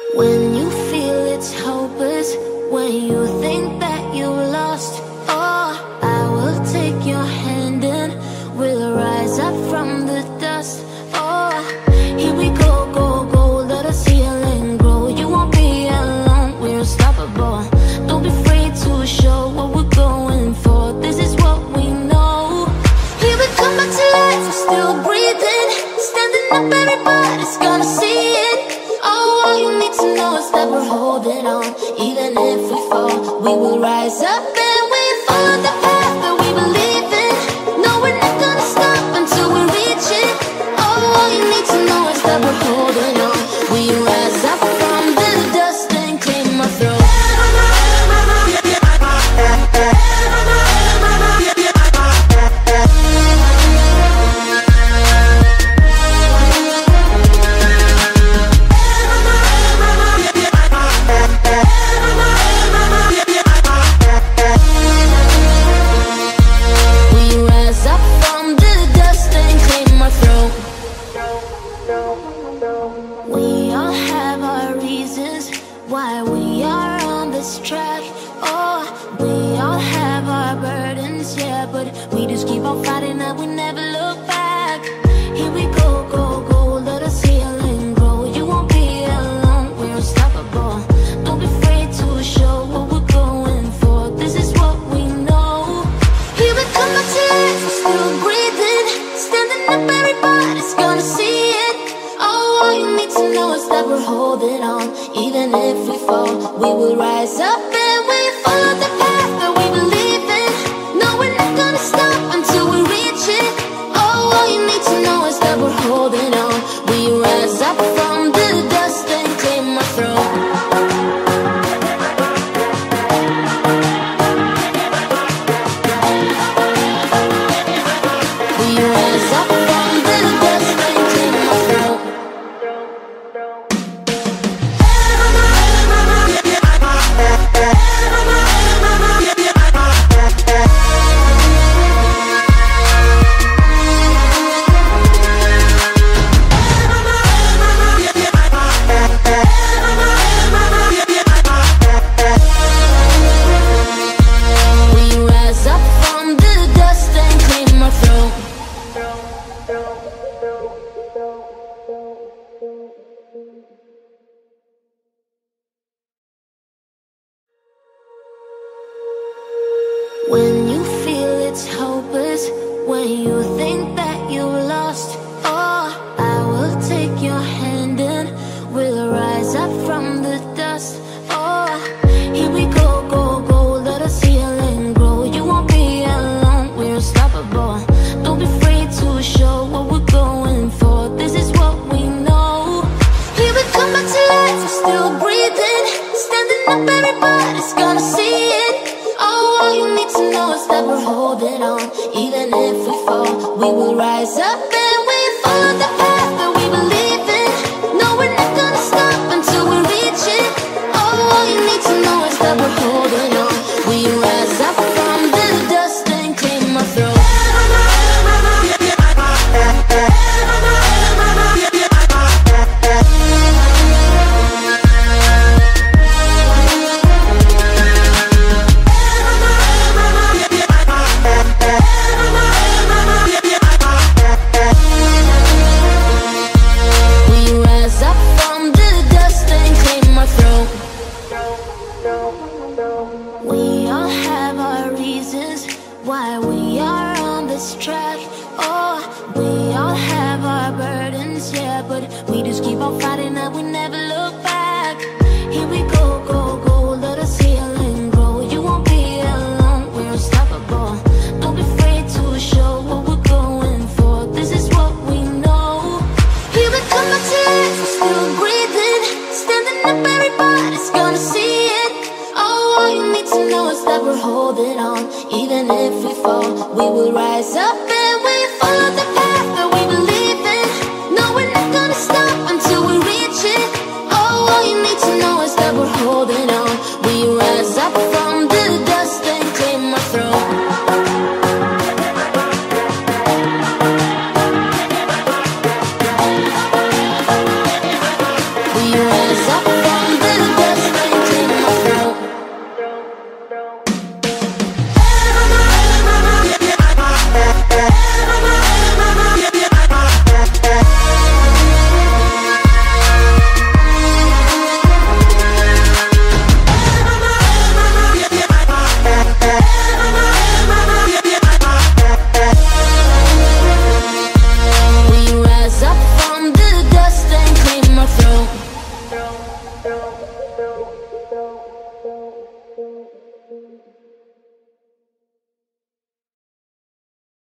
When you feel it's hopeless, when you think that you lost, oh, I will take your hand and we'll rise up from the dust. Oh, here we go, go, go, let us heal and grow. You won't be alone, we're unstoppable. Don't be afraid to show what we're going for. This is what we know. Here we come back to life, we're still breathing. Standing up, everybody's gonna see it. Oh, all you need to know is that we're holding on. Even if we fall, we will rise up and we follow the path that we believe in. No, we're not gonna stop until we reach it. Oh, all you need to know is that we're holding on. We rise up from the dust and claim our throne. We all have our reasons why we are on this track. Oh, we all have our burdens, yeah, but we just keep on fighting and we never look back. Here we go, go, go, let us heal and grow. You won't be alone, we're unstoppable. Don't be afraid to show what we're going for. This is what we know. Here we come back to life, we're still breathing. Standing up, everybody's gonna see it. All you need to know is that we're holding on. Even if we fall, we will rise up and we follow the path that we believe in. No, we're not gonna stop until we reach it. Oh, all you need to know is that we're holding on. We rise up from the dust and claim our throne. We rise up from the dust and claim our throne. When you feel it's hopeless, when you think that you lost, oh, I will take your hand and we'll rise up from the dust. Oh, here we go, go, go, let us heal and grow. You won't be alone, we're unstoppable. Don't be afraid to show what we're going for. This is what we know. Here we come back to life, we're still breathing. Standing up, everybody's gonna see it. Oh, all you need to know is that we're holding on. Even if we fall, we will rise up and we follow the path that we believe in. No, we're not gonna stop until we reach it. Oh, all you need to know is that we're holding on. We rise up from the dust and claim our throne. We all have our reasons why we are on this track. Oh, we all have our burdens, yeah, but we just keep on fighting and we never look back. Here we go, go, go, let us heal and grow. You won't be alone, we're unstoppable. Don't be afraid to show what we're going for. This is what we know. Here we come back to life, we're still breathing. Standing up, everybody's gonna see it. All you need to know is that we're holding on. Even if we fall, we will rise up